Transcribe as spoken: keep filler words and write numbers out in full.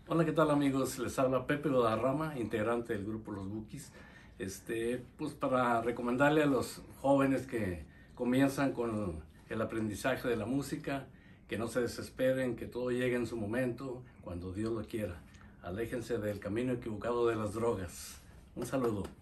Hola, ¿qué tal amigos? Les habla Pepe Guadarrama, integrante del grupo Los Bukis. Este, pues para recomendarle a los jóvenes que comienzan con el aprendizaje de la música, que no se desesperen, que todo llegue en su momento, cuando Dios lo quiera. Aléjense del camino equivocado de las drogas. Un saludo.